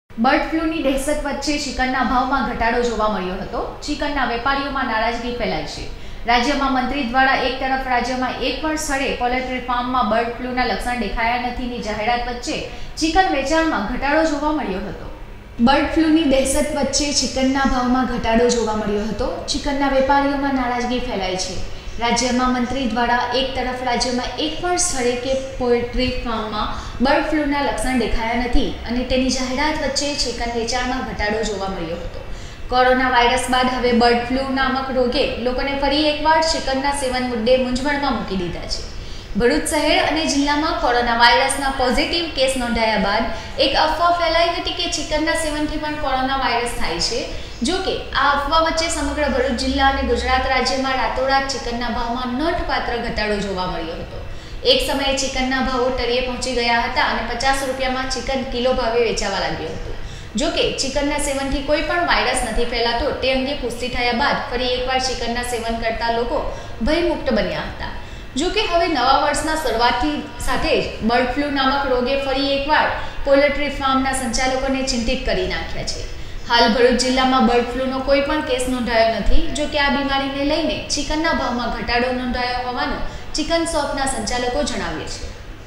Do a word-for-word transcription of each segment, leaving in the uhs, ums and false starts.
Bird ફ્લૂની દહેશત વચ્ચે ચિકનના ભાવમાં ઘટાડો જોવા મળ્યો હતો। ચિકનના વેપારીઓમાં નારાજગી ફેલાઈ છે। રાજ્યમાં મંત્રી દ્વારા એક તરફ રાજ્યમાં એક પણ સ્થળે પોલ્ટ્રી ફાર્મમાં બર્ડ ફ્લૂના લક્ષણ દેખાયા નથીની જાહેરાત વચ્ચે ચિકન વેચાણમાં ઘટાડો જોવા મળ્યો હતો। બર્ડ ફ્લૂની દહેશત વચ્ચે ચિકનના ભાવમાં ઘટાડો જોવા મળ્યો હતો। ચિકનના વેપારીઓમાં નારાજગી ફેલાઈ છે। રાજ્યમાં મંત્રી દ્વારા એક તરફ રાજ્યમાં એક પણ સ્થળે કે પોલ્ટ્રી ફાર્મમાં બર્ડ ફ્લૂના લક્ષણ દેખાયા નથી અને તેની જાહેરાત વચ્ચે ચિકન વેચાણમાં ઘટાડો જોવા મળ્યો હતો। કોરોના વાયરસ બાદ હવે બર્ડ ફ્લૂ નામક રોગે લોકોને ફરી એકવાર ચિકનના સેવન મુદ્દે મૂંઝવણમાં મૂકી દીધા છે। ભરૂચ શહેર અને જિલ્લામાં કોરોના વાયરસના પોઝિટિવ કેસ નોંધાયા બાદ એક અફવા ફેલાઈ હતી કે ચિકનના સેવનથી પણ કોરોના વાયરસ થાય છે। જો કે આ અફવા વચ્ચે સમગ્ર ભરૂચ જિલ્લા અને ગુજરાત રાજ્યમાં રાતોરાત ચિકનના ભાવમાં નોંધપાત્ર ઘટાડો જોવા મળ્યો હતો। એક સમયે ચિકનના ભાવો તળિયે પહોંચી ગયા હતા અને પચાસ રૂપિયામાં ચિકન કિલો ભાવે વેચાવા લાગ્યું હતું। જો કે ચિકનના સેવનથી કોઈ પણ વાયરસ નથી ફેલાતો તે અંગે પુષ્ટિ થયા બાદ ફરી એકવાર ચિકનના સેવન કરતા લોકો ભયમુક્ત બન્યા હતા। જો કે હવે નવા વર્ષના શરૂઆતથી સાથે જ બર્ડ ફ્લૂ નામક રોગે ફરી એકવાર પોલ્ટ્રી ફાર્મના સંચાલકોને ચિંતિત કરી નાખ્યા છે। હાલ ભરૂચ જિલ્લામાં બર્ડ ફ્લૂનો કોઈ પણ કેસ નોંધાયો નથી। જો કે આ બીમારીને લઈને ચિકનના ભાવમાં ઘટાડો નોંધાયો હોવાનું ચિકન શોપના સંચાલકો જણાવે છે।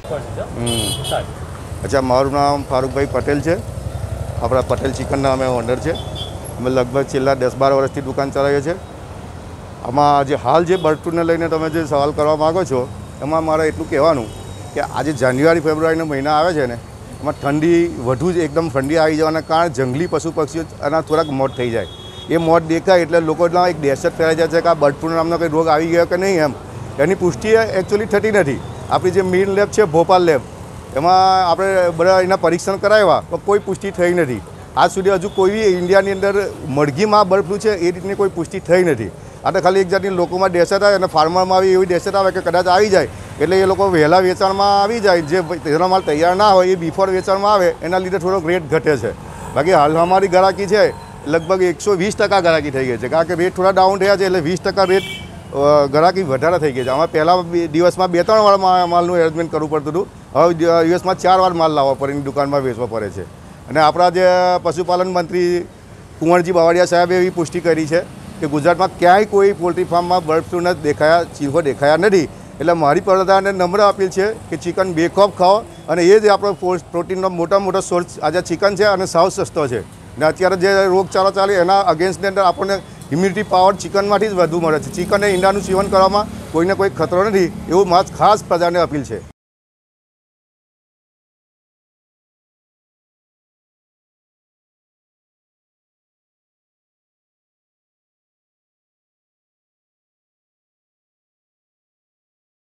अच्छा, મારું નામ ફારૂકભાઈ પટેલ છે। આપણા પટેલ ચિકનના અમે ઓનર છે। અમે લગભગ છેલ્લા દસ બાર વર્ષથી દુકાન ચલાવીએ છીએ। આમાં જે હાલ જે બર્ડ ફ્લૂને લઈને તમે જે સવાલ કરવા માગો છો એમાં મારે એટલું કહેવાનું કે આજે જાન્યુઆરી ફેબ્રુઆરીનો મહિના આવે છે ને એમાં ઠંડી વધુ જ એકદમ ઠંડી આવી જવાના કારણે જંગલી પશુ પક્ષીઓ આના થોડાક મોત થઈ જાય। એ મોત દેખાય એટલે લોકોના એક દહેશત ફેલાઈ જાય છે કે આ બર્ડ ફ્લૂ નામનો કંઈ રોગ આવી ગયો કે નહીં એમ। એની પુષ્ટિ એકચ્યુઅલી થતી નથી। આપણી જે મીન લેબ છે ભોપાલ લેબ એમાં આપણે બધા એના પરીક્ષણ કરાવ્યા તો કોઈ પુષ્ટિ થઈ નથી। આજ સુધી હજુ કોઈ ઇન્ડિયાની અંદર મરઘીમાં બર્ડ ફ્લૂ છે એ રીતની કોઈ પુષ્ટિ થઈ નથી। આ તો ખાલી એક જાતની લોકોમાં દહેશત આવે અને ફાર્મરમાં આવી એવી દહેશત આવે કે કદાચ આવી જાય એટલે એ લોકો વહેલા વેચાણમાં આવી જાય। જે તેનો માલ તૈયાર ના હોય એ બિફોર વેચાણમાં આવે એના લીધે થોડોક રેટ ઘટે છે। બાકી હાલ અમારી ગ્રાહકી છે લગભગ એકસો વીસ ટકા ગ્રાહકી થઈ ગઈ છે કારણ કે રેટ થોડા ડાઉન થયા છે એટલે વીસ ટકા રેટ ગ્રાહકી વધારે થઈ ગઈ છે। આમાં પહેલાં દિવસમાં બે ત્રણ વાર માલનું એરેન્જમેન્ટ કરવું પડતું હતું, હવે દિવસમાં ચાર વાર માલ લાવવા પડે એની દુકાનમાં વેચવા પડે છે। અને આપણા જે પશુપાલન મંત્રી કુંવરજી બાવળિયા સાહેબે એવી પુષ્ટિ કરી છે કે ગુજરાતમાં ક્યાંય કોઈ પોલ્ટ્રી ફાર્મમાં બર્ડ ફ્લૂના દેખાયા ચિહ્નો દેખાયા નથી। એટલે મારી પ્રધાને નમ્ર અપીલ છે કે ચિકન બેખોફ ખાઓ અને એ જ આપણો પ્રોટીનનો મોટા મોટો સોર્સ આજે ચિકન છે અને સાવ સસ્તો છે। અને અત્યારે જે રોગચાળો ચાલે એના અગેન્સ્ટની અંદર આપણને ઇમ્યુનિટી પાવર ચિકનમાંથી જ વધુ મળે છે। ચિકન અને ઈંડાનું સેવન કરવામાં કોઈને કોઈ ખતરો નથી એવું મારી ખાસ પ્રજાને અપીલ છે।